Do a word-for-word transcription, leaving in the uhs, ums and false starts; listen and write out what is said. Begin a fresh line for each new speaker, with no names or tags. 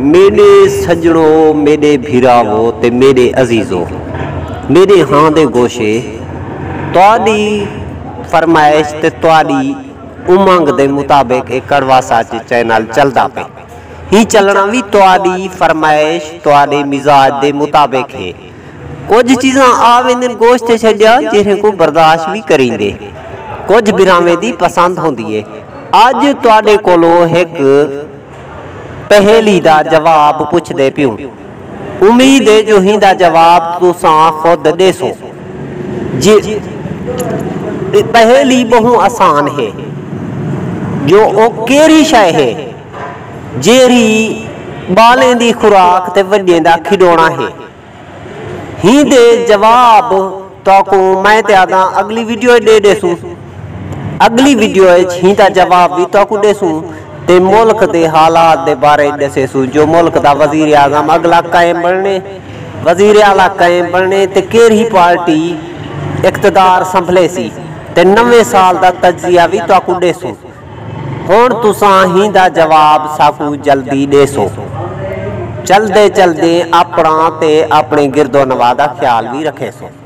मेरे सजनों, मेरे भीरावो ते मेरे अजीजों, मेरे हाँ दे गोशे तुहाडी फरमाइश ते तुहाडी उमंग दे मुताबिक एक कड़वा सच चैनल चलदा पे ही चलना भी तुहाडी फरमाइश तुहाडे मिजाज दे मुताबिक है। कुछ चीज़ां आवेंदे गोश्त छड्या जिन्हें को बर्दाश्त भी करेंगे, कुछ बिरावे दी पसंद होंदी है। अज तुहाडे कोलों एक पहेली दा जवाब पुछदे पियो, उम्मीद है जो ही दा जवाब तुसां खुद देसो। जी पहेली बहुत आसान है, जो ओ केरी शय है जेरी बालें दी खुराक ते वड्डियां दा खिडौना है। ही दे जवाब तो मैं ते आदा अगली वीडियो दे देसू, अगली वीडियो ही दा जवाब भी तो देसू ते मुल्क दे हालात दे बारे दसेसू। जो मुल्क दा वजीर आजम अगला कायम बनने, वजीर आला कायम बनने ते केरी पार्टी इकतदार संभले सी ते नवे साल दा तजिया भी तो देसू। हुण तुसां ही दा जवाब साकू जल्दी देसो। चलदे चलदे अपना ते अपने गिरदो नवा दा ख्याल भी रखे सो।